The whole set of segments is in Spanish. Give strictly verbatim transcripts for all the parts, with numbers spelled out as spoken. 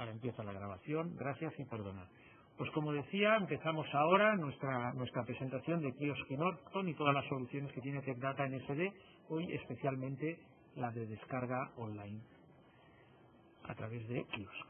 Ahora empieza la grabación. Gracias y perdonad. Pues como decía, empezamos ahora nuestra nuestra presentación de Kiosk y Norton y todas las soluciones que tiene TechData en S D, hoy especialmente la de descarga online a través de Kiosk.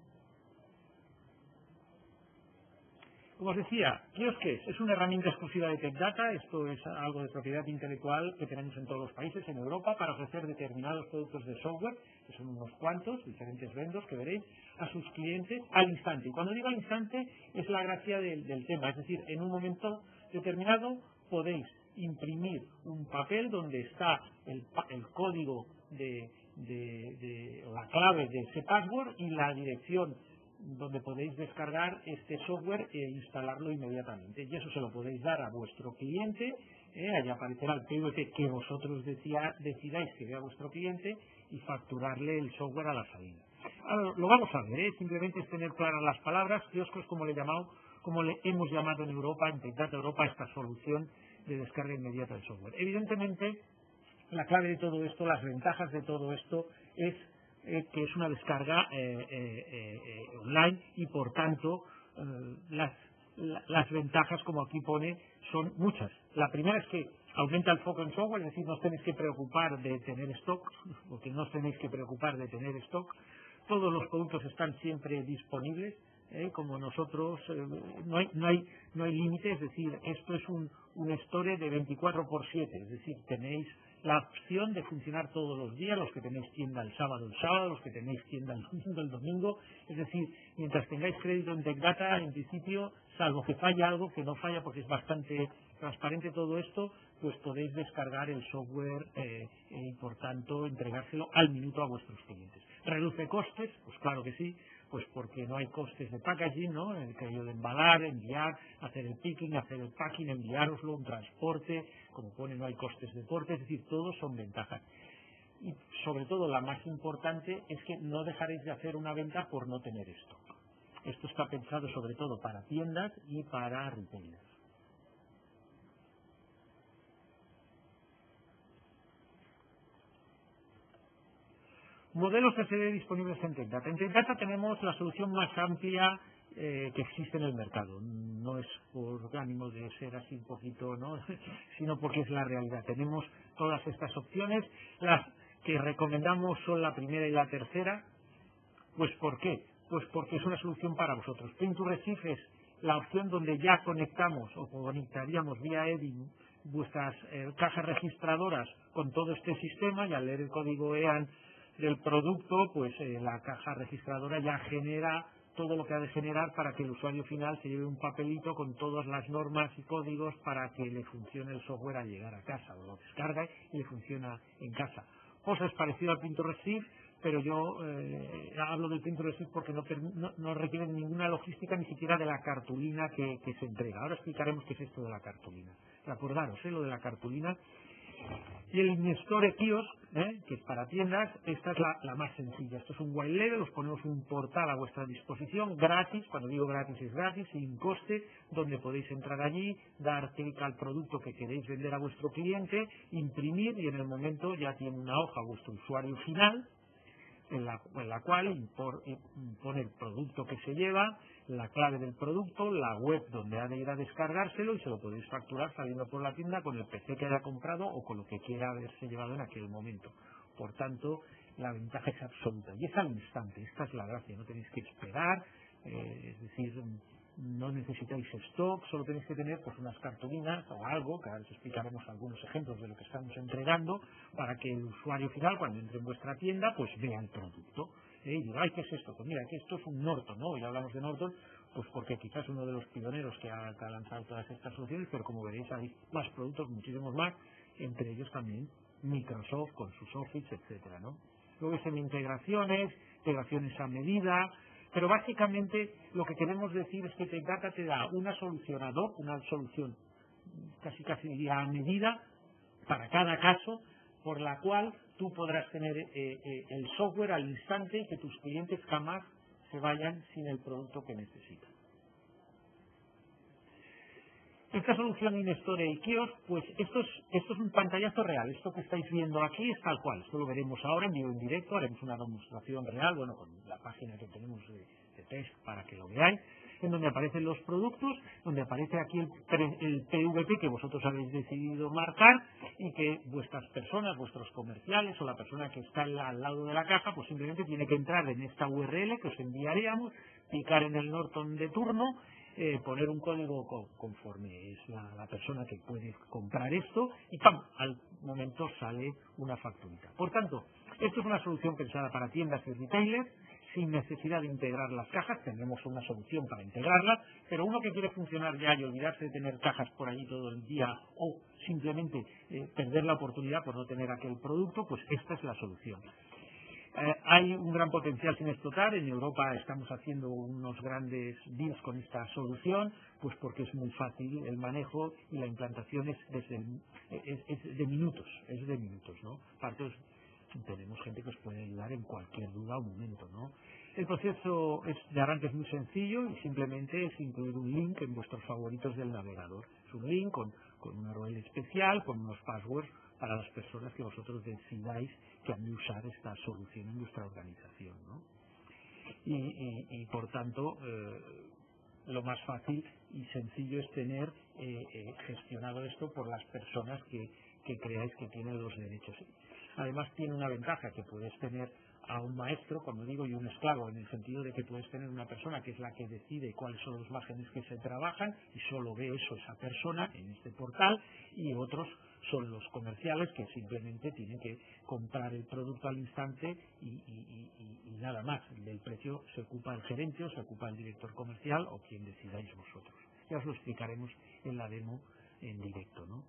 Como os decía, Kiosk es, es una herramienta exclusiva de TechData. Esto es algo de propiedad intelectual que tenemos en todos los países, en Europa, para ofrecer determinados productos de software, que son unos cuantos, diferentes vendors que veréis, a sus clientes al instante. Y cuando digo al instante, es la gracia del, del tema. Es decir, en un momento determinado podéis imprimir un papel donde está el, el código de, de, de, o la clave de ese password y la dirección donde podéis descargar este software e instalarlo inmediatamente. Y eso se lo podéis dar a vuestro cliente, eh, allá aparecerá el P V P que vosotros decía, decidáis que vea vuestro cliente y facturarle el software a la salida. Ahora, lo vamos a ver, ¿eh? Simplemente es tener claras las palabras. Kiosk es como le, llamado, como le hemos llamado en Europa, en TechData Europa, esta solución de descarga inmediata del software. Evidentemente, la clave de todo esto, las ventajas de todo esto es Eh, que es una descarga eh, eh, eh, online y por tanto eh, las, la, las ventajas, como aquí pone, son muchas. La primera es que aumenta el foco en software, es decir, no os tenéis que preocupar de tener stock, porque no os tenéis que preocupar de tener stock. Todos los productos están siempre disponibles, eh, como nosotros, eh, no hay no hay no hay límite, es decir, esto es un, un store de veinticuatro por siete, es decir, tenéis la opción de funcionar todos los días, los que tenéis tienda el sábado, el sábado, los que tenéis tienda el domingo, el domingo, es decir, mientras tengáis crédito en TechData, en principio, salvo que falla algo, que no falla porque es bastante transparente todo esto, pues podéis descargar el software eh, y por tanto entregárselo al minuto a vuestros clientes. ¿Reduce costes? Pues claro que sí, pues porque no hay costes de packaging, ¿no? El que yo de embalar, enviar, hacer el picking, hacer el packing, enviároslo, un transporte, como pone, no hay costes de porte, es decir, todos son ventajas. Y sobre todo la más importante es que no dejaréis de hacer una venta por no tener esto. Esto está pensado sobre todo para tiendas y para retailers. Modelos S D disponibles en TechData. En TechData tenemos la solución más amplia eh, que existe en el mercado. No es por ánimo de ser así un poquito, ¿no? Sino porque es la realidad. Tenemos todas estas opciones. Las que recomendamos son la primera y la tercera. Pues ¿por qué? Pues porque es una solución para vosotros. Print to Receive es la opción donde ya conectamos o conectaríamos vía E D I vuestras eh, cajas registradoras con todo este sistema, y al leer el código E A N del producto, pues eh, la caja registradora ya genera todo lo que ha de generar para que el usuario final se lleve un papelito con todas las normas y códigos para que le funcione el software al llegar a casa, o lo descarga y le funciona en casa. Cosas parecidas al Print to Receive, pero yo eh, hablo del Print to Receive porque no, no, no requiere ninguna logística, ni siquiera de la cartulina que, que se entrega. Ahora explicaremos qué es esto de la cartulina. Acordaros, ¿eh? Lo de la cartulina. Y el Instore Kiosk, ¿eh? que es para tiendas, esta es la, la más sencilla. Esto es un white label, os ponemos un portal a vuestra disposición, gratis, cuando digo gratis es gratis, sin coste, donde podéis entrar allí, dar clic al producto que queréis vender a vuestro cliente, imprimir y en el momento ya tiene una hoja vuestro usuario final, en la, en la cual impor, pone el producto que se lleva, la clave del producto, la web donde ha de ir a descargárselo y se lo podéis facturar saliendo por la tienda con el P C que haya comprado o con lo que quiera haberse llevado en aquel momento. Por tanto, la ventaja es absoluta y es al instante. Esta es la gracia, no tenéis que esperar, eh, es decir, no necesitáis stock, solo tenéis que tener pues unas cartulinas o algo, que ahora os explicaremos algunos ejemplos de lo que estamos entregando, para que el usuario final, cuando entre en vuestra tienda, pues vea el producto. ¿eh? Y diga, ay, ¿qué es esto? Pues mira, que esto es un Norton, ¿no? Ya hablamos de Norton, pues porque quizás es uno de los pioneros que ha, que ha lanzado todas estas soluciones, pero como veréis hay más productos, muchísimos más, entre ellos también Microsoft con sus Office, etcétera, ¿no? Luego son integraciones, integraciones a medida. Pero básicamente lo que queremos decir es que TechData te da una solución ad hoc, una solución casi casi a medida para cada caso, por la cual tú podrás tener eh, eh, el software al instante y que tus clientes jamás se vayan sin el producto que necesitan. Esta solución InStore y Kiosk, pues esto es, esto es un pantallazo real. Esto que estáis viendo aquí es tal cual. Esto lo veremos ahora en vivo en directo, haremos una demostración real, bueno, con la página que tenemos de, de test para que lo veáis, en donde aparecen los productos, donde aparece aquí el, pre, el P V P que vosotros habéis decidido marcar y que vuestras personas, vuestros comerciales o la persona que está al, al lado de la caja, pues simplemente tiene que entrar en esta U R L que os enviaríamos, picar en el Norton de turno, Eh, poner un código co conforme es la, la persona que puede comprar esto y ¡pam! Al momento sale una facturita. Por tanto, esto es una solución pensada para tiendas y retailers sin necesidad de integrar las cajas. Tendremos una solución para integrarlas, pero uno que quiere funcionar ya y olvidarse de tener cajas por allí todo el día o simplemente eh, perder la oportunidad por no tener aquel producto, pues esta es la solución. Eh, hay un gran potencial sin explotar. En Europa estamos haciendo unos grandes deals con esta solución, pues porque es muy fácil el manejo y la implantación es, desde el, es, es de minutos, es de minutos, ¿no? Aparte, tenemos gente que os puede ayudar en cualquier duda o momento, ¿no? El proceso es, de arranque es muy sencillo y simplemente es incluir un link en vuestros favoritos del navegador. Es un link con, con una U R L especial, con unos passwords para las personas que vosotros decidáis que han de usar esta solución en vuestra organización, ¿no? Y, y, y por tanto, eh, lo más fácil y sencillo es tener eh, eh, gestionado esto por las personas que, que creáis que tienen los derechos. Además tiene una ventaja, que puedes tener a un maestro, como digo, y un esclavo, en el sentido de que puedes tener una persona que es la que decide cuáles son los márgenes que se trabajan y solo ve eso esa persona en este portal, y otros son los comerciales que simplemente tienen que comprar el producto al instante y, y, y, y nada más. Del precio se ocupa el gerente o se ocupa el director comercial o quien decidáis vosotros. Ya os lo explicaremos en la demo en directo, ¿no?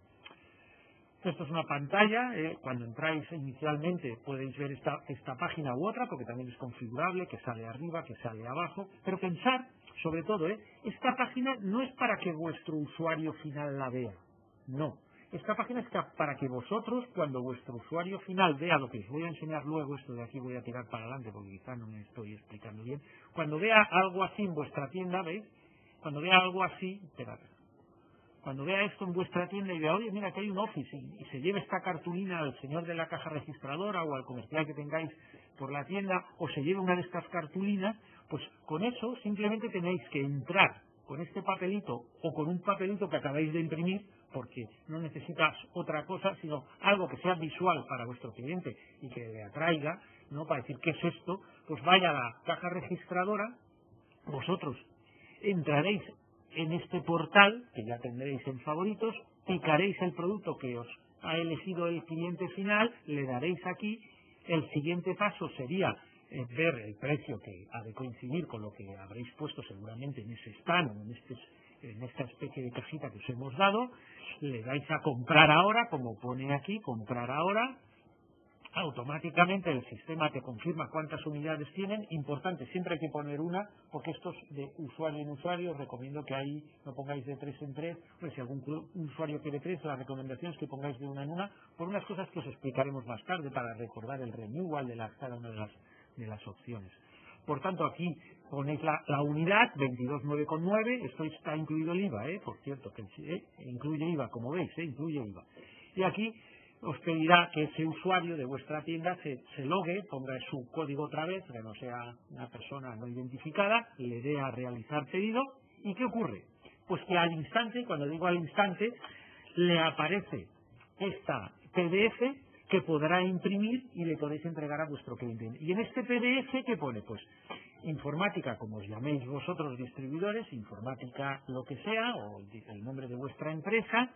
Esto es una pantalla, eh, cuando entráis inicialmente podéis ver esta, esta página u otra, porque también es configurable, que sale arriba, que sale abajo, pero pensar, sobre todo, eh, esta página no es para que vuestro usuario final la vea, no. Esta página es para que vosotros, cuando vuestro usuario final vea lo que os voy a enseñar luego, esto de aquí voy a tirar para adelante porque quizá no me estoy explicando bien, cuando vea algo así en vuestra tienda, ¿veis? Cuando vea algo así, esperad, cuando vea esto en vuestra tienda y vea, oye, mira, que hay un Office, y, y se lleve esta cartulina al señor de la caja registradora o al comercial que tengáis por la tienda, o se lleve una de estas cartulinas, pues con eso simplemente tenéis que entrar con este papelito o con un papelito que acabáis de imprimir, porque no necesitas otra cosa, sino algo que sea visual para vuestro cliente y que le atraiga, ¿no? Para decir, ¿qué es esto? Pues vaya a la caja registradora, vosotros entraréis en este portal, que ya tendréis en favoritos, picaréis el producto que os ha elegido el cliente final, le daréis aquí. El siguiente paso sería eh, ver el precio que ha de coincidir con lo que habréis puesto seguramente en ese stand, en, este, en esta especie de cajita que os hemos dado. Le dais a comprar ahora, como pone aquí, comprar ahora. Automáticamente el sistema te confirma cuántas unidades tienen. Importante, siempre hay que poner una, porque estos de usuario en usuario, os recomiendo que ahí no pongáis de tres en tres, pues si algún usuario quiere tres, la recomendación es que pongáis de una en una, por unas cosas que os explicaremos más tarde para recordar el renewal de las, cada una de las, de las opciones. Por tanto, aquí ponéis la, la unidad, veintidós nueve con nueve, esto está incluido el I V A, ¿eh? Por cierto, que eh, incluye I V A, como veis, ¿eh? Incluye I V A. Y aquí os pedirá que ese usuario de vuestra tienda se, se logue, ponga su código otra vez, que no sea una persona no identificada, le dé a realizar pedido. ¿Y qué ocurre? Pues que al instante, cuando digo al instante, le aparece esta P D F que podrá imprimir y le podéis entregar a vuestro cliente. Y en este P D F, ¿qué pone? Pues informática, como os llaméis vosotros distribuidores, informática lo que sea, o el nombre de vuestra empresa,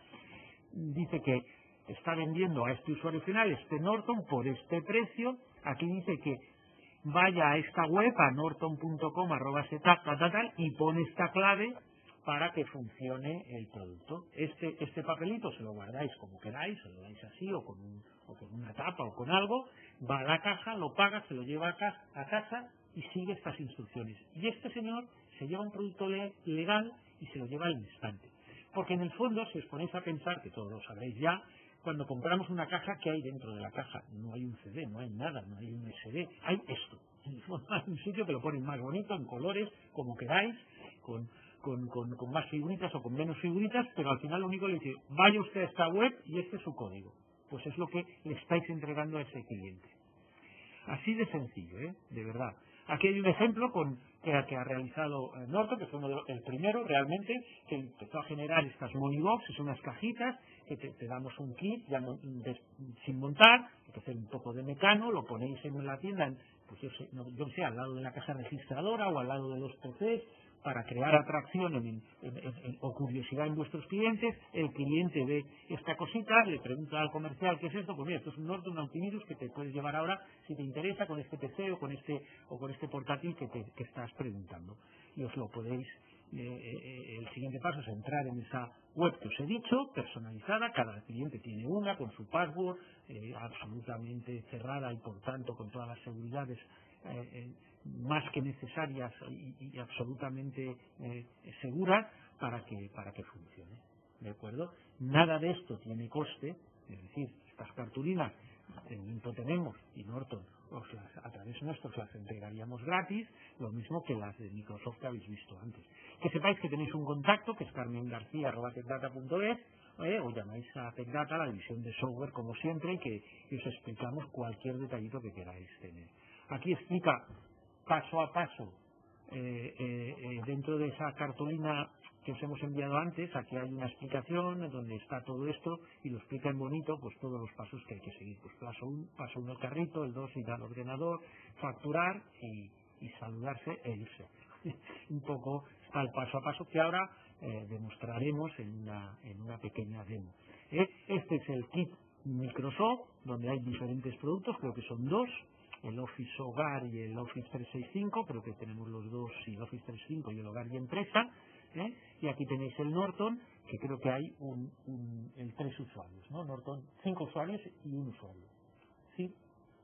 dice que está vendiendo a este usuario final, este Norton, por este precio. Aquí dice que vaya a esta web, a norton punto com, arroba setup, tal, tal, tal, y pone esta clave para que funcione el producto. Este, este papelito se lo guardáis como queráis, se lo dais así, o con, un, o con una tapa, o con algo, va a la caja, lo paga, se lo lleva a casa, a casa y sigue estas instrucciones. Y este señor se lleva un producto le, legal y se lo lleva al instante. Porque en el fondo, si os ponéis a pensar, que todos lo sabréis ya, cuando compramos una caja, ¿qué hay dentro de la caja? No hay un C D, no hay nada, no hay un S D, hay esto. Hay un sitio que lo ponen más bonito, en colores, como queráis, con, con, con, con más figuritas o con menos figuritas, pero al final lo único le dice, vaya usted a esta web y este es su código. Pues es lo que le estáis entregando a ese cliente. Así de sencillo, ¿eh? De verdad. Aquí hay un ejemplo con, que, que ha realizado eh, Norton, que fue uno de los, el primero realmente, que empezó a generar estas Moneyboxes, unas cajitas, que te, te damos un kit ya no, de, sin montar, hay que hacer un poco de mecano, lo ponéis en la tienda, en, pues yo sé, no, yo sé, al lado de la caja registradora o al lado de los P Cs, para crear atracción en, en, en, en, o curiosidad en vuestros clientes. El cliente ve esta cosita, le pregunta al comercial qué es esto, pues mira, esto es un Norton, un antivirus que te puedes llevar ahora si te interesa con este P C o con este o con este portátil que te que estás preguntando. Y os lo podéis, eh, eh, el siguiente paso es entrar en esa web que os he dicho, personalizada, cada cliente tiene una con su password, eh, absolutamente cerrada y por tanto con todas las seguridades eh, eh, más que necesarias y, y absolutamente eh, seguras para que para que funcione, ¿de acuerdo? Nada de esto tiene coste, es decir, estas cartulinas de momento tenemos y Norton os las, a través nuestro las entregaríamos gratis, lo mismo que las de Microsoft que habéis visto antes. Que sepáis que tenéis un contacto que es carmen garcía arroba tecdata punto es, eh, o llamáis a Tecdata, la división de software como siempre, y que y os explicamos cualquier detallito que queráis tener. Aquí explica paso a paso, eh, eh, eh, dentro de esa cartulina que os hemos enviado antes, aquí hay una explicación donde está todo esto y lo explica en bonito, pues todos los pasos que hay que seguir. Pues paso uno, paso uno el carrito, el dos ir al ordenador, facturar y, y saludarse e irse. Un poco está el paso a paso que ahora eh, demostraremos en una, en una pequeña demo. Eh, este es el kit Microsoft, donde hay diferentes productos, creo que son dos, el Office Hogar y el Office trescientos sesenta y cinco, creo que tenemos los dos, y el Office trescientos sesenta y cinco y el Hogar y Empresa, ¿eh? Y aquí tenéis el Norton, que creo que hay un, un, el tres usuarios, ¿no? Norton, cinco usuarios y un usuario. ¿Sí?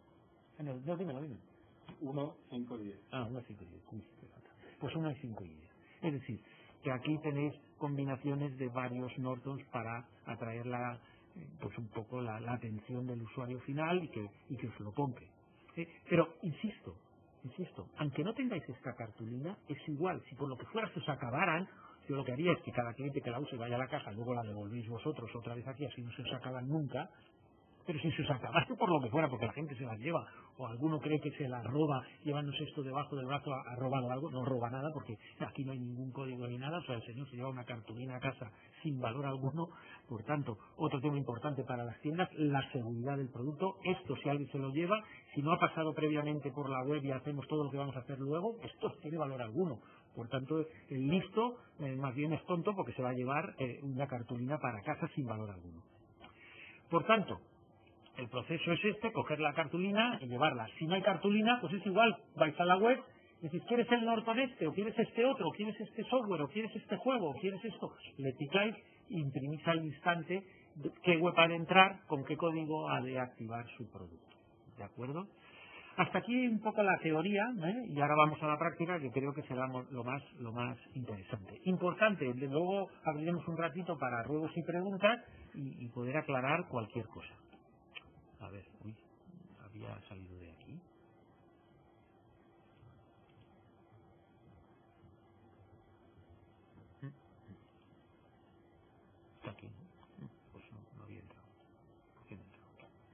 No, no, dímelo, dímelo. uno, cinco, diez. Ah, uno, cinco y diez. Pues uno y cinco y diez. Es decir, que aquí tenéis combinaciones de varios Nortons para atraer la, pues un poco la, la atención del usuario final y que, y que os lo compre. ¿Eh? Pero, insisto, insisto, aunque no tengáis esta cartulina, es igual, si por lo que fuera se os acabaran, yo lo que haría es que cada cliente que la use vaya a la caja, luego la devolvéis vosotros otra vez aquí, así no se os acaban nunca. Pero si se os acabase por lo que fuera, porque la gente se las lleva, o alguno cree que se las roba, llevándose esto debajo del brazo, ha, ha robado algo, no roba nada, porque aquí no hay ningún código ni nada, o sea, el señor se lleva una cartulina a casa sin valor alguno. Por tanto, otro tema importante para las tiendas, la seguridad del producto. Esto, si alguien se lo lleva, si no ha pasado previamente por la web y hacemos todo lo que vamos a hacer luego, esto no tiene valor alguno. Por tanto, el listo eh, más bien es tonto porque se va a llevar eh, una cartulina para casa sin valor alguno. Por tanto, el proceso es este, coger la cartulina y llevarla. Si no hay cartulina, pues es igual, vais a la web y decís, ¿quieres el Norton este? ¿O quieres este otro? ¿O quieres este software? ¿O quieres este juego? ¿O quieres esto? Le picáis e imprimís al instante qué web ha de entrar, con qué código ha de activar su producto. ¿De acuerdo? Hasta aquí un poco la teoría, ¿eh? Y ahora vamos a la práctica, que creo que será lo más, lo más interesante. Importante, de luego abriremos un ratito para ruegos y preguntas y, y poder aclarar cualquier cosa. A ver, uy, había salido de aquí. Está aquí, ¿no? Pues no, no había entrado. ¿Por qué no entrado?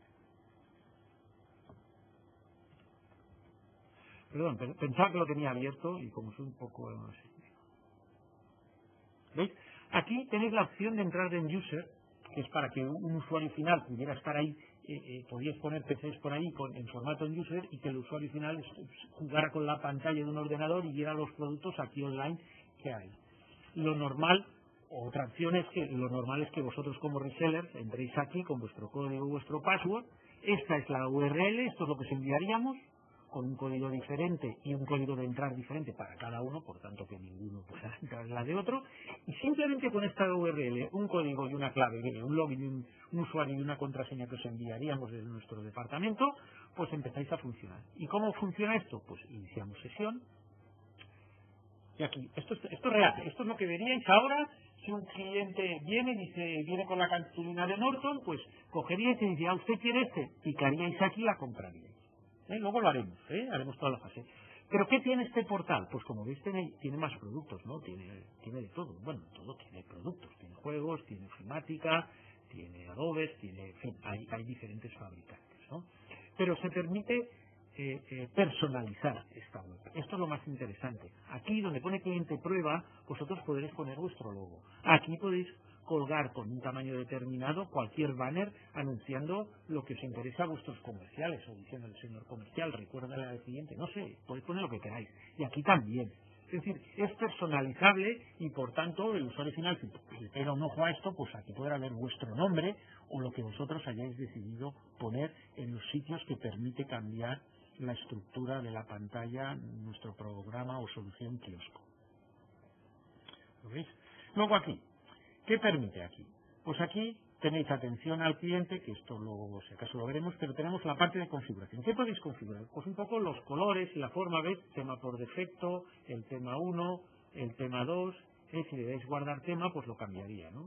Perdón, pe- pensaba que lo tenía abierto y como soy un poco... No sé. ¿Veis? Aquí tenéis la opción de entrar en User, que es para que un usuario final pudiera estar ahí, eh, eh, podíais poner P Cs por ahí con, en formato en User y que el usuario final es- jugara con la pantalla de un ordenador y viera los productos aquí online que hay. Lo normal, otra opción es que lo normal es que vosotros como resellers entréis aquí con vuestro código, vuestro password. Esta es la U R L, esto es lo que os enviaríamos, con un código diferente y un código de entrar diferente para cada uno, por tanto que ninguno pueda entrar en la de otro, y simplemente con esta U R L, un código y una clave, un login, un, un usuario y una contraseña que os enviaríamos desde nuestro departamento, pues empezáis a funcionar. ¿Y cómo funciona esto? Pues iniciamos sesión, y aquí, esto, es- esto es real, esto es lo que veríais ahora. Si un cliente viene y dice, viene con la cartulina de Norton, pues cogeríais y diría, ¿usted quiere este? Picaríais aquí y la compraríais. ¿Eh? Luego lo haremos, ¿eh? Haremos toda la fase. Pero ¿qué, tiene este portal? Pues como veis tiene, tiene más productos, ¿no? Tiene, tiene de todo. Bueno, todo tiene productos. Tiene juegos, tiene ofimática, tiene adobes, tiene, en fin, hay, hay diferentes fabricantes, ¿no? Pero se permite eh, eh, personalizar esta web. Esto es lo más interesante. Aquí donde pone cliente prueba, vosotros podréis poner vuestro logo. Aquí podéis colgar con un tamaño determinado cualquier banner anunciando lo que os interesa a vuestros comerciales o diciendo al señor comercial, recuérdale al cliente, no sé, podéis poner lo que queráis. Y aquí también. Es decir, es personalizable y por tanto el usuario final, si le pega un ojo a esto, pues aquí podrá ver vuestro nombre o lo que vosotros hayáis decidido poner en los sitios que permite cambiar la estructura de la pantalla, nuestro programa o solución kiosco. ¿Lo veis? Luego aquí, ¿qué permite aquí? Pues aquí tenéis atención al cliente, que esto luego si acaso lo veremos, pero tenemos la parte de configuración. ¿Qué podéis configurar? Pues un poco los colores y la forma, ¿ves? Tema por defecto, el tema uno, el tema dos, ¿eh? Si le dais guardar tema, pues lo cambiaría, ¿no?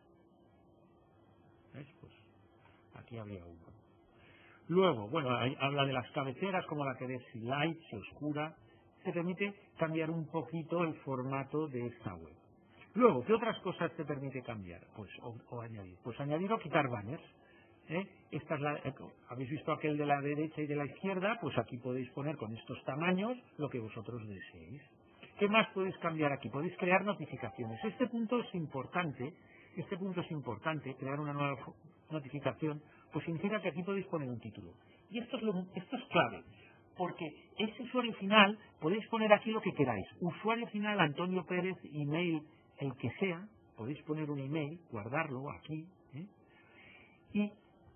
¿Ves? Pues aquí habría uno. Luego, bueno, ahí habla de las cabeceras, como la queréis, si light, si oscura. Se permite cambiar un poquito el formato de esta web. Luego, ¿qué otras cosas te permite cambiar? Pues, o, o añadir. Pues añadir o quitar banners. ¿eh? Esta es la, eh, ¿habéis visto aquel de la derecha y de la izquierda? Pues aquí podéis poner con estos tamaños lo que vosotros deseéis. ¿Qué más podéis cambiar aquí? Podéis crear notificaciones. Este punto es importante, este punto es importante, crear una nueva notificación, pues significa que aquí podéis poner un título. Y esto es, lo, esto es clave, porque este usuario final, podéis poner aquí lo que queráis. Usuario final, Antonio Pérez, email, el que sea, podéis poner un email, guardarlo aquí, ¿eh? Y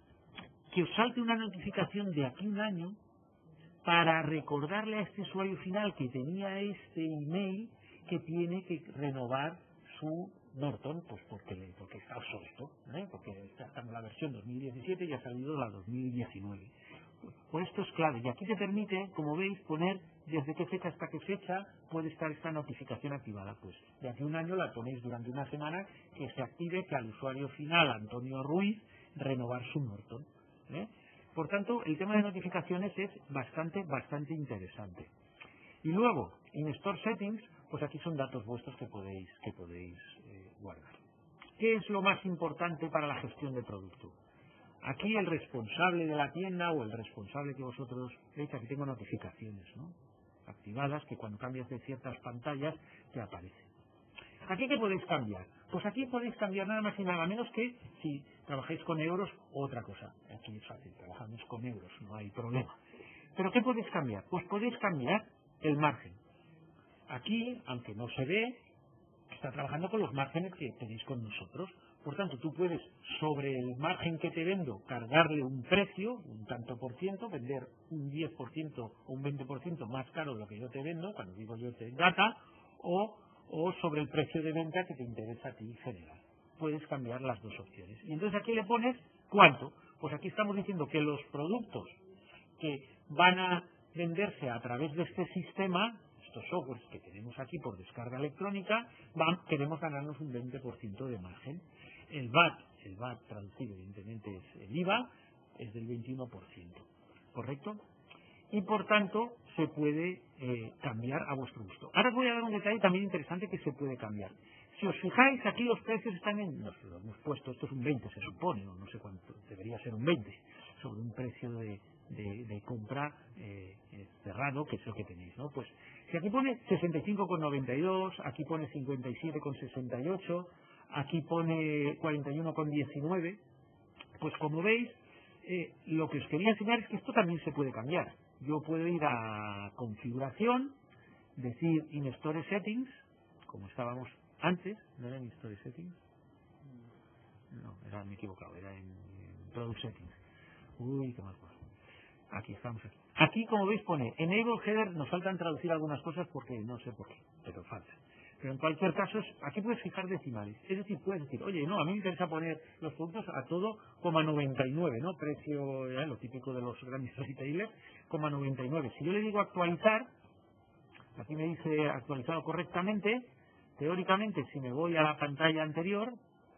que os salte una notificación de aquí a un año para recordarle a este usuario final que tenía este email que tiene que renovar su Norton, pues porque, porque está obsoleto, ¿eh? Porque está en la versión dos mil diecisiete y ha salido la dos mil diecinueve. Pues esto es clave, y aquí te permite, como veis, poner desde qué fecha hasta qué fecha puede estar esta notificación activada. Pues de aquí a un año la ponéis durante una semana que se active que al usuario final, Antonio Ruiz, renovar su Norton, ¿eh? Por tanto, el tema de notificaciones es bastante, bastante interesante. Y luego, en Store Settings, pues aquí son datos vuestros que podéis, que podéis eh, guardar. ¿Qué es lo más importante para la gestión de producto? Aquí el responsable de la tienda o el responsable que vosotros veis, aquí tengo notificaciones, ¿no? Activadas, que cuando cambias de ciertas pantallas te aparecen. ¿Aquí qué podéis cambiar? Pues aquí podéis cambiar nada más y nada menos que si trabajáis con euros o otra cosa. Aquí es fácil, trabajamos con euros, no hay problema. ¿Pero qué podéis cambiar? Pues podéis cambiar el margen. Aquí, aunque no se ve, está trabajando con los márgenes que tenéis con nosotros. Por tanto, tú puedes, sobre el margen que te vendo, cargarle un precio, un tanto por ciento, vender un diez por ciento o un veinte por ciento más caro de lo que yo te vendo, cuando digo yo te data, o, o sobre el precio de venta que te interesa a ti generar. Puedes cambiar las dos opciones. Y entonces aquí le pones cuánto. Pues aquí estamos diciendo que los productos que van a venderse a través de este sistema, estos softwares que tenemos aquí por descarga electrónica, van, queremos ganarnos un veinte por ciento de margen. El V A T, el V A T traducido evidentemente es el I V A, es del veintiuno por ciento, ¿correcto? Y por tanto se puede eh, cambiar a vuestro gusto. Ahora os voy a dar un detalle también interesante que se puede cambiar. Si os fijáis, aquí los precios están en, no sé, lo hemos puesto, esto es un veinte se supone, o no sé cuánto, debería ser un veinte, sobre un precio de, de, de compra eh, eh, cerrado, que es lo que tenéis, ¿no? Pues si aquí pone sesenta y cinco con noventa y dos, aquí pone cincuenta y siete con sesenta y ocho, aquí pone cuarenta y uno con diecinueve, pues como veis, eh, lo que os quería enseñar es que esto también se puede cambiar. Yo puedo ir a configuración, decir in Store Settings, como estábamos antes, ¿no era en Store Settings? No, era, me he equivocado, era en, en Product Settings. Uy, qué más pasa. Aquí estamos aquí. Aquí, como veis, pone Enable Header, nos faltan traducir algunas cosas porque no sé por qué, pero falta. Pero en cualquier caso, aquí puedes fijar decimales. Es decir, puedes decir, oye, no, a mí me interesa poner los productos a todo coma noventa y nueve, ¿no? Precio, eh, lo típico de los grandes retailers, coma noventa y nueve. Si yo le digo actualizar, aquí me dice actualizado correctamente, teóricamente, si me voy a la pantalla anterior,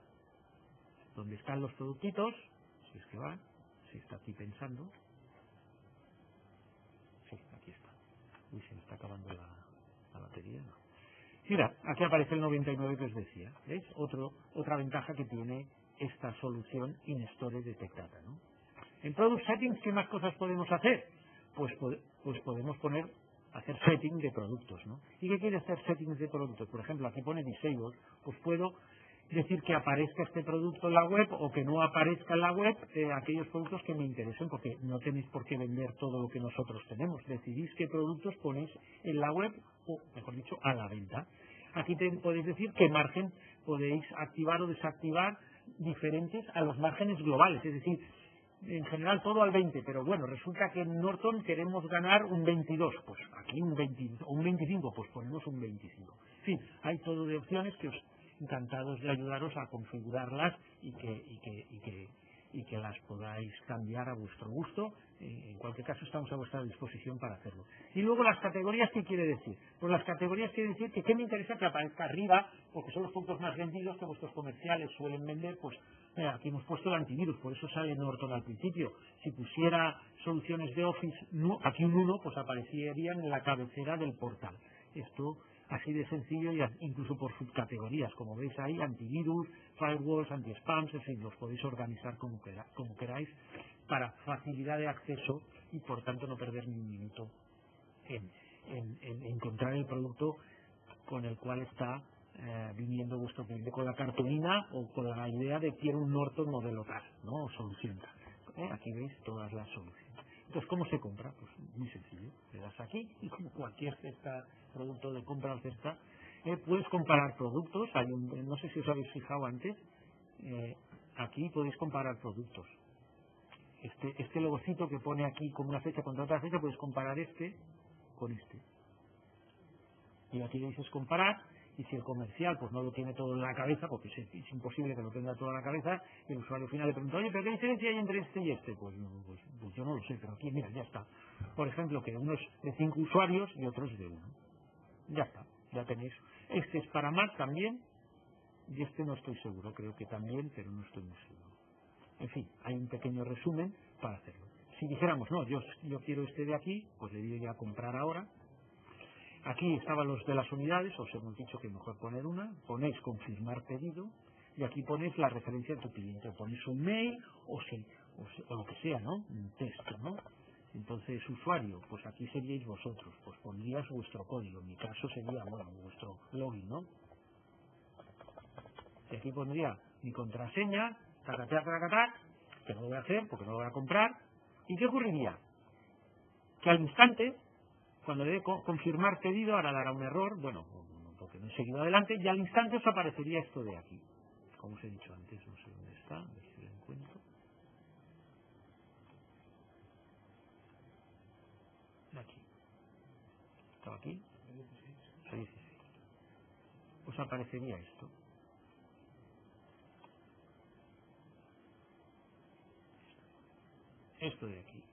donde están los productitos, si es que va, si está aquí pensando, sí, aquí está. Uy, se me está acabando la, la batería. No. Mira, aquí aparece el noventa y nueve que os decía. ¿Ves? Otro, otra ventaja que tiene esta solución InStore de Tech Data, ¿no? En Product Settings, ¿qué más cosas podemos hacer? Pues, pues podemos poner, hacer setting de productos, ¿no? ¿Y qué quiere hacer settings de productos? Por ejemplo, aquí pone Disable, pues puedo decir que aparezca este producto en la web o que no aparezca en la web eh, aquellos productos que me interesen, porque no tenéis por qué vender todo lo que nosotros tenemos. Decidís qué productos ponéis en la web o, mejor dicho, a la venta. Aquí te, podéis decir qué margen podéis activar o desactivar diferentes a los márgenes globales, es decir, en general todo al veinte, pero bueno, resulta que en Norton queremos ganar un veintidós, pues aquí un veinte, o un veinticinco, pues ponemos un veinticinco. En fin, hay todo de opciones que os encantados de ayudaros a configurarlas y que, y que, y que, y que las podáis cambiar a vuestro gusto. En cualquier caso, estamos a vuestra disposición para hacerlo. Y luego las categorías, ¿qué quiere decir? Pues las categorías quiere decir que ¿qué me interesa que aparezca arriba? Porque son los puntos más vendidos que vuestros comerciales suelen vender. Pues mira, aquí hemos puesto el antivirus, por eso sale Norton al principio. Si pusiera soluciones de Office, no, aquí un uno, pues aparecerían en la cabecera del portal. Esto así de sencillo, y incluso por subcategorías, como veis ahí, antivirus, firewalls, anti-spams, en fin, los podéis organizar como, quera, como queráis, para facilidad de acceso y por tanto no perder ni un minuto en, en, en encontrar el producto con el cual está eh, viniendo vuestro cliente, con la cartulina o con la idea de quiero un Norton modelo tal, ¿no? O solución tal. ¿Eh? Aquí veis todas las soluciones. Entonces, ¿cómo se compra? Pues muy sencillo. Le das aquí y como cualquier cesta, producto de compra o cesta, eh, puedes comparar productos. Hay un, no sé si os habéis fijado antes, eh, aquí podéis comparar productos. Este, este logocito que pone aquí como una fecha contra otra fecha, puedes comparar este con este. Y aquí veis es comparar, y si el comercial pues no lo tiene todo en la cabeza, porque es, es imposible que lo tenga todo en la cabeza, y el usuario final le pregunta, oye, ¿pero qué diferencia hay entre este y este? Pues, no, pues, pues yo no lo sé, pero aquí, mira, ya está. Por ejemplo, que uno es de cinco usuarios y otro es de uno. Ya está, ya tenéis. Este es para Mac también, y este no estoy seguro, creo que también, pero no estoy muy seguro. En fin, hay un pequeño resumen para hacerlo. Si dijéramos, no, yo, yo quiero este de aquí, pues le diría a comprar ahora. Aquí estaban los de las unidades, os hemos dicho que mejor poner una, ponéis confirmar pedido y aquí ponéis la referencia de tu cliente, ponéis un mail o, se, o, se, o lo que sea, ¿no? Un texto, ¿no? Entonces, usuario, pues aquí seríais vosotros, pues pondrías vuestro código, en mi caso sería, bueno, vuestro login, ¿no? Y aquí pondría mi contraseña, tacatá, tacatá, que no lo voy a hacer porque no lo voy a comprar. ¿Y qué ocurriría? Que al instante, cuando le dé confirmar pedido, ahora dará un error, bueno, porque no he seguido adelante, y al instante os aparecería esto de aquí. Como os he dicho antes, no sé dónde está, a ver si lo encuentro. Aquí. ¿Estaba aquí? Sí, sí, sí. Os aparecería esto. Esto de aquí.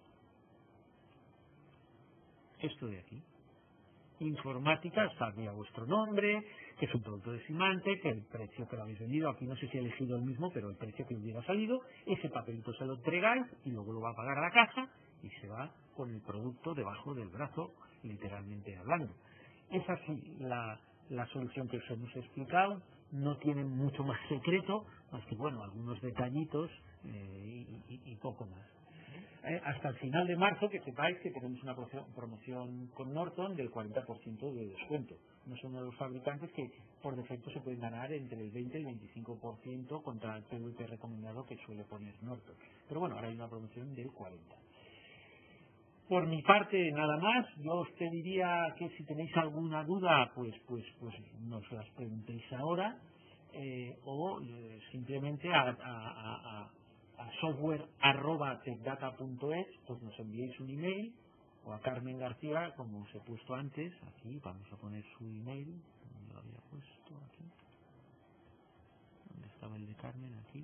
Esto de aquí. Informática, sabía vuestro nombre, que es un producto de Symantec, que el precio que lo habéis vendido, aquí no sé si he elegido el mismo, pero el precio que hubiera salido, ese papelito se lo entregáis y luego lo va a pagar a la caja y se va con el producto debajo del brazo, literalmente hablando. Es así la, la solución que os hemos explicado, no tiene mucho más secreto, más que bueno, algunos detallitos eh, y, y, y poco más. Eh, hasta el final de marzo, que sepáis que tenemos una promoción con Norton del cuarenta por ciento de descuento. No son uno de los fabricantes que por defecto se pueden ganar entre el veinte y el veinticinco por ciento contra el P V P recomendado que suele poner Norton. Pero bueno, ahora hay una promoción del cuarenta por ciento. Por mi parte, nada más. Yo os pediría que si tenéis alguna duda, pues pues pues nos las preguntéis ahora, eh, o eh, simplemente a, a, a, a a software arroba tecdata punto es, pues nos enviéis un email, o a Carmen García, como os he puesto antes, aquí vamos a poner su email, ¿dónde lo había puesto? Aquí, ¿dónde estaba el de Carmen? Aquí,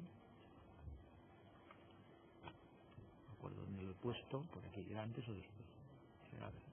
no me acuerdo dónde lo he puesto, por aquí, ¿era antes o después? A ver,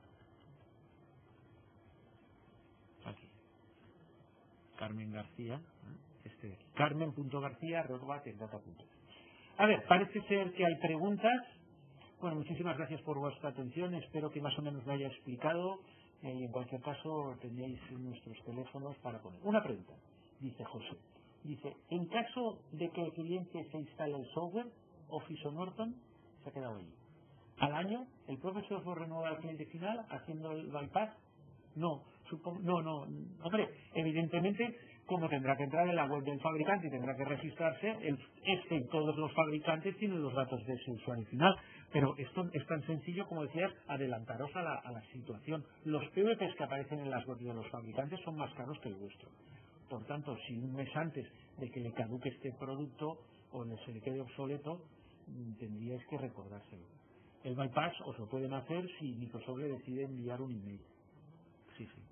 aquí, Carmen García, ¿eh? Este de aquí, carmen punto garcía arroba tecdata punto es. A ver, parece ser que hay preguntas. Bueno, muchísimas gracias por vuestra atención. Espero que más o menos lo haya explicado. Eh, y en cualquier caso tenéis nuestros teléfonos para poner. Una pregunta, dice José. Dice, en caso de que el cliente se instale el software, Office o Norton, se ha quedado ahí. Al año, ¿el propio software renueva al cliente final haciendo el bypass? No, supongo, no, no, hombre, evidentemente, como tendrá que entrar en la web del fabricante y tendrá que registrarse, el, este y todos los fabricantes tienen los datos de ese usuario final, pero esto es tan sencillo como decías, adelantaros a la, a la situación. Los P V Ps que aparecen en las webs de los fabricantes son más caros que el vuestro. Por tanto, si un mes antes de que le caduque este producto o se le quede obsoleto, tendríais que recordárselo. El bypass os lo pueden hacer si Microsoft le decide enviar un email. Sí, sí.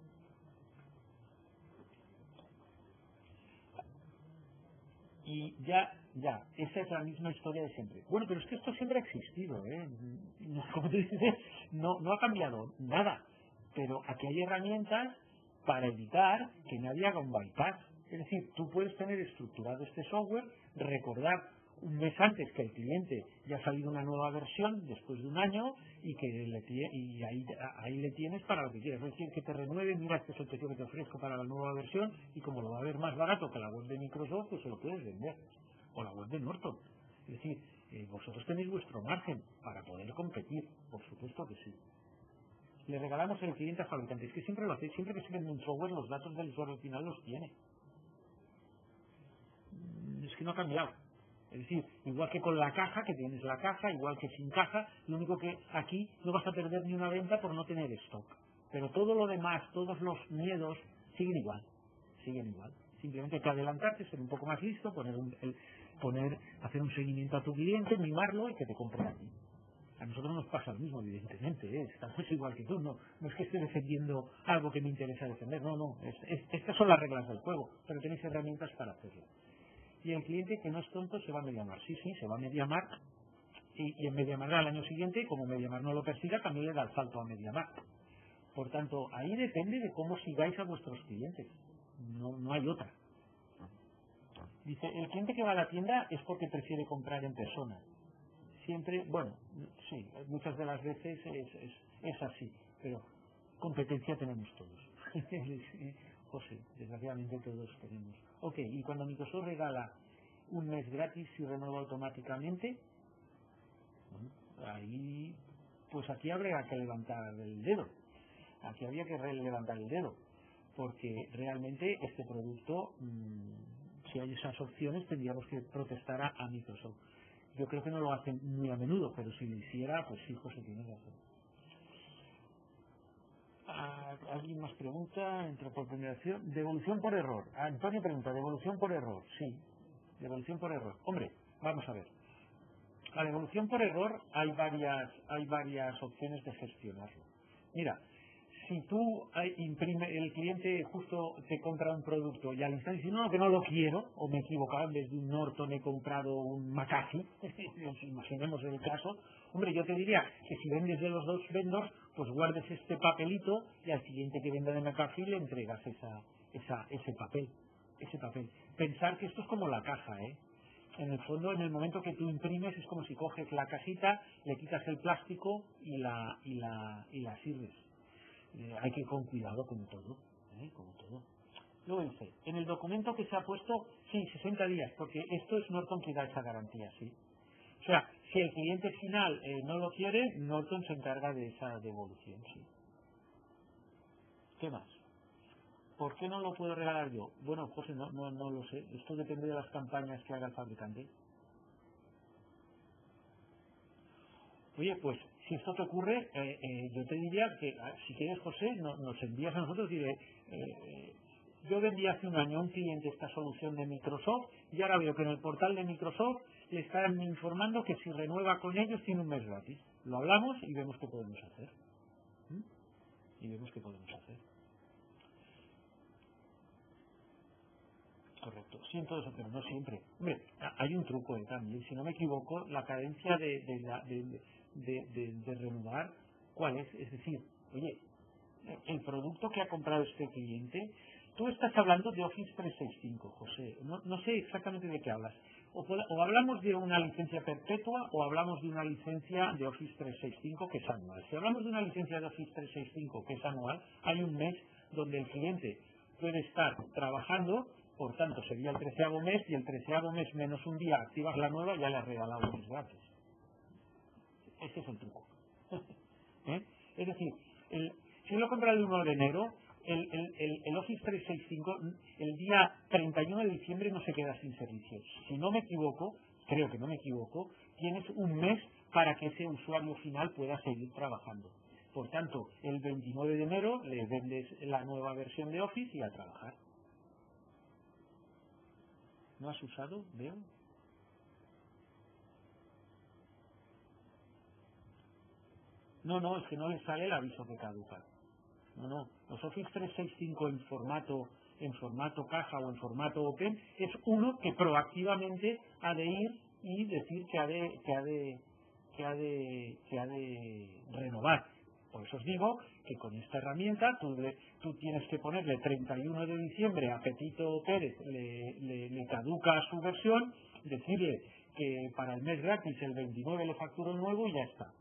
Y ya, ya, esa es la misma historia de siempre. Bueno, pero es que esto siempre ha existido, ¿eh? No, como tú dices, no, no ha cambiado nada. Pero aquí hay herramientas para evitar que nadie haga un bypass. Es decir, tú puedes tener estructurado este software, recordar un mes antes que el cliente ya ha salido una nueva versión después de un año y que le y ahí, ahí le tienes para lo que quieras. Es decir, que te renueve, mira, este es el precio que te ofrezco para la nueva versión y como lo va a ver más barato que la web de Microsoft, pues se lo puedes vender. O la web de Norton. Es decir, eh, vosotros tenéis vuestro margen para poder competir. Por supuesto que sí. Le regalamos el cliente a fabricantes. Es que siempre lo hacéis, siempre que se vende un software, los datos del usuario final los tiene. Es que no ha cambiado. Es decir, igual que con la caja, que tienes la caja, igual que sin caja, lo único que aquí no vas a perder ni una venta por no tener stock. Pero todo lo demás, todos los miedos, siguen igual. Siguen igual. Simplemente hay que adelantarte, ser un poco más listo, poner, un, el, poner hacer un seguimiento a tu cliente, mimarlo y que te compre a ti. A nosotros nos pasa lo mismo, evidentemente, ¿eh? Estamos igual que tú, no, no es que esté defendiendo algo que me interesa defender, no, no, es, es, estas son las reglas del juego, pero tenéis herramientas para hacerlo. Y el cliente que no es tonto se va a MediaMarkt, sí, sí, se va a MediaMarkt y, y en MediaMarkt al año siguiente, como MediaMarkt no lo persiga, también le da el salto a MediaMarkt. Por tanto, ahí depende de cómo sigáis a vuestros clientes, no, no hay otra. Dice, el cliente que va a la tienda es porque prefiere comprar en persona. Siempre, bueno, sí, muchas de las veces es, es, es así, pero competencia tenemos todos. José, desgraciadamente todos tenemos. Ok, y cuando Microsoft regala un mes gratis y renueva automáticamente, bueno, ahí, pues aquí habría que levantar el dedo. Aquí habría que levantar el dedo, porque realmente este producto, mmm, si hay esas opciones, tendríamos que protestar a, a Microsoft. Yo creo que no lo hacen muy a menudo, pero si lo hiciera, pues sí, José, tiene razón. Ah, ¿alguien más pregunta? Entra por primera opción. Devolución por error. Ah, Antonio pregunta, ¿devolución por error? Sí, devolución por error. Hombre, vamos a ver. La devolución por error hay varias, hay varias opciones de gestionarlo. Mira, si tú eh, imprime, el cliente justo te compra un producto y al instante dice, no, que no lo quiero, o me he equivocado, en vez de un Norton he comprado un McAfee, imaginemos el caso, hombre, yo te diría que si vendes de los dos vendors, pues guardes este papelito y al siguiente que venda de McAfee le entregas esa, esa, ese papel, ese papel. Pensar que esto es como la caja, ¿eh? En el fondo, en el momento que tú imprimes, es como si coges la casita, le quitas el plástico y la, y la, y la sirves. Eh, hay que ir con cuidado como todo, ¿eh? Como todo. Luego dice, en el documento que se ha puesto, sí, sesenta días, porque esto es Norton que da esa garantía, sí. O sea, si el cliente final eh, no lo quiere, Norton se encarga de esa devolución, sí. ¿Qué más? ¿Por qué no lo puedo regalar yo? Bueno, José, no, no, no lo sé. Esto depende de las campañas que haga el fabricante. Oye, pues si esto te ocurre, eh, eh, yo te diría que si quieres, José, no, nos envías a nosotros y diré, eh, yo vendí hace un año a un cliente esta solución de Microsoft y ahora veo que en el portal de Microsoft le están informando que si renueva con ellos tiene un mes gratis. Lo hablamos y vemos qué podemos hacer. ¿Mm? Y vemos qué podemos hacer. Correcto. Sí, entonces, pero no siempre. Hombre, hay un truco eh, también. Si no me equivoco, la cadencia de, de, la- de, de, de, de renovar, ¿cuál es? Es decir, oye, el producto que ha comprado este cliente, tú estás hablando de Office trescientos sesenta y cinco, José. No, no sé exactamente de qué hablas. o, o hablamos de una licencia perpetua o hablamos de una licencia de Office trescientos sesenta y cinco que es anual. Si hablamos de una licencia de Office trescientos sesenta y cinco que es anual, hay un mes donde el cliente puede estar trabajando, por tanto sería el treceavo mes, y el treceavo mes menos un día activas la nueva y ya le has regalado un mes gratis. Ese es el truco. ¿Eh? Es decir, el, si lo compra el uno de enero, el, el, el, el Office trescientos sesenta y cinco, el día treinta y uno de diciembre no se queda sin servicios. Si no me equivoco, creo que no me equivoco, tienes un mes para que ese usuario final pueda seguir trabajando. Por tanto, el veintinueve de enero le vendes la nueva versión de Office y a trabajar. ¿No has usado? Veo. No, no, es que no le sale el aviso que caduca. No, no. Los Office trescientos sesenta y cinco en formato, en formato caja o en formato open es uno que proactivamente ha de ir y decir que ha de, que ha de, que ha de, que ha de renovar. Por eso os digo que con esta herramienta tú, le, tú tienes que ponerle treinta y uno de diciembre a Pepito Pérez, le, le, le caduca su versión, decirle que para el mes gratis el veintinueve le facturo el nuevo y ya está.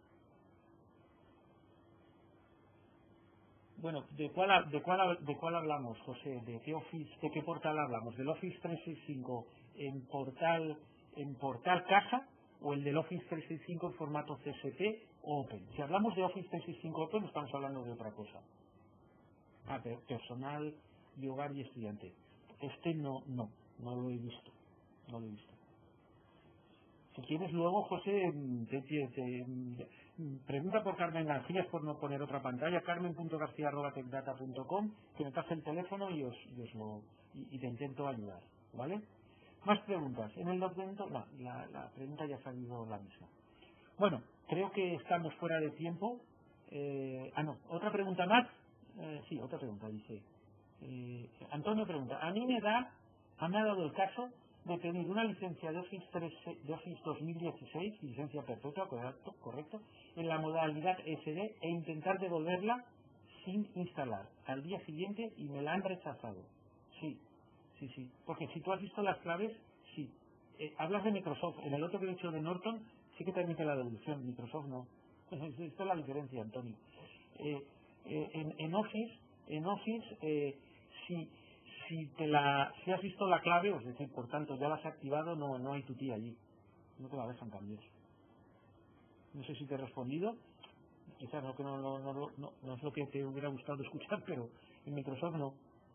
Bueno, ¿de cuál, de cuál, de cuál hablamos, José? ¿De qué Office, de qué portal hablamos? ¿Del Office trescientos sesenta y cinco en portal, en portal caja o el del Office trescientos sesenta y cinco en formato C S P o Open? Si hablamos de Office trescientos sesenta y cinco Open, estamos hablando de otra cosa. Ah, personal, de hogar y estudiante. Este no, no, no lo he visto. No lo he visto. Si quieres luego, José, te, te, te, pregunta por Carmen García, por no poner otra pantalla, carmen punto garcía arroba tecdata punto com, que me pase el teléfono y os, y, os lo, y, y te intento ayudar, ¿vale? Más preguntas. En el documento, no, la, la pregunta ya ha salido la misma. Bueno, creo que estamos fuera de tiempo. Eh, ah, no, otra pregunta más. Eh, sí, otra pregunta, dice. Eh, Antonio pregunta, a mí me da, a mí me ha dado el caso de pedir una licencia de Office, tres, de Office dos mil dieciséis, licencia perpetua, correcto, correcto, en la modalidad S D e intentar devolverla sin instalar al día siguiente y me la han rechazado. Sí, sí, sí, porque si tú has visto las claves, sí. Eh, hablas de Microsoft, en el otro que he dicho de Norton, sí que te admite la devolución, Microsoft no. Esta es la diferencia, Antonio. Eh, eh, en, en Office, en Office, eh, si Si, te la, si has visto la clave, es decir, por tanto, ya la has activado, no, no hay tu tía allí. No te la dejan cambiar. No sé si te he respondido. Quizás no, que no, no, no, no, no es lo que te hubiera gustado escuchar, pero en Microsoft no.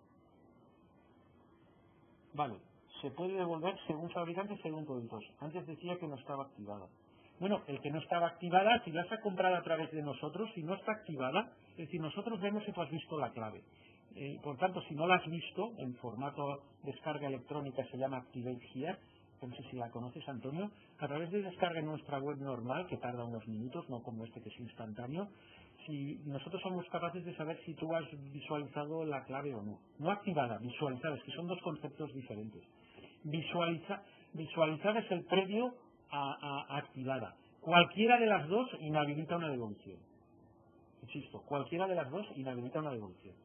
Vale. Se puede devolver según fabricante, según productos. Antes decía que no estaba activada. Bueno, el que no estaba activada, si la has comprado a través de nosotros, si no está activada, es decir, nosotros vemos si tú has visto la clave. Eh, por tanto, si no la has visto, en formato descarga electrónica se llama Activate Here, no sé si la conoces, Antonio, a través de descarga en nuestra web normal, que tarda unos minutos, no como este que es instantáneo, si nosotros somos capaces de saber si tú has visualizado la clave o no. No activada, visualizada, es que son dos conceptos diferentes. Visualiza, visualizada es el previo a, a, a activada. Cualquiera de las dos inhabilita una devolución. Insisto, cualquiera de las dos inhabilita una devolución.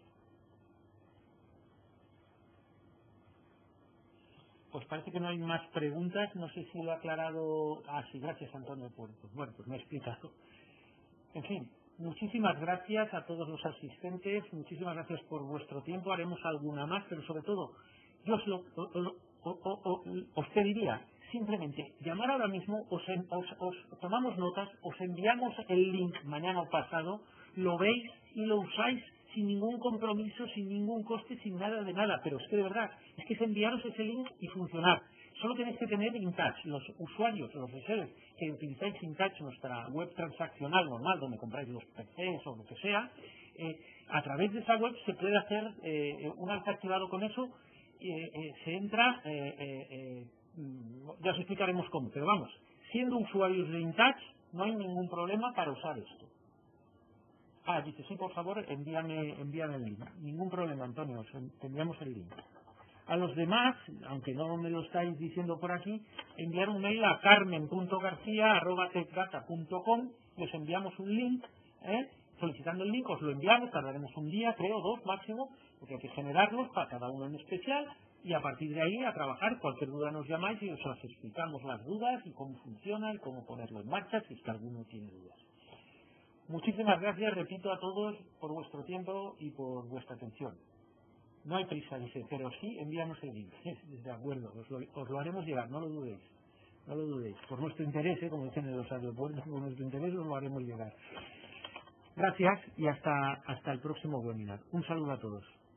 Pues parece que no hay más preguntas. No sé si lo ha aclarado. Ah, sí, gracias, Antonio. Por, pues, bueno, pues me he explicado. En fin, muchísimas gracias a todos los asistentes. Muchísimas gracias por vuestro tiempo. Haremos alguna más, pero sobre todo, yo os, lo, o, o, o, o, os pediría simplemente llamar ahora mismo, os, en, os, os tomamos notas, os enviamos el link mañana o pasado, lo veis y lo usáis sin ningún compromiso, sin ningún coste, sin nada de nada, pero es que de verdad, es que es enviaros ese link y funcionar. Solo tenéis que tener InTouch, los usuarios, los resellers que utilizáis InTouch, nuestra web transaccional normal, donde compráis los P Cs o lo que sea, eh, a través de esa web se puede hacer, eh, una vez activado con eso, eh, eh, se entra, eh, eh, eh, ya os explicaremos cómo, pero vamos, siendo usuarios de InTouch, no hay ningún problema para usar esto. Ah, dice, sí, por favor, envíame, envíame el link. Ningún problema, Antonio, os enviamos el link. A los demás, aunque no me lo estáis diciendo por aquí, enviar un mail a carmen punto garcía arroba tecdata punto com, les enviamos un link, ¿eh? Solicitando el link, os lo enviamos, tardaremos un día, creo, dos máximo, porque hay que generarlos para cada uno en especial, y a partir de ahí a trabajar. Cualquier duda nos llamáis y os explicamos las dudas y cómo funciona y cómo ponerlo en marcha si es que alguno tiene dudas. Muchísimas gracias, repito, a todos por vuestro tiempo y por vuestra atención. No hay prisa, dice, pero sí envíanos el link. De acuerdo, os lo, os lo haremos llegar, no lo dudéis. No lo dudéis. Por nuestro interés, ¿eh? Como dicen en los aeropuertos, por nuestro interés os lo haremos llegar. Gracias y hasta, hasta el próximo webinar. Un saludo a todos.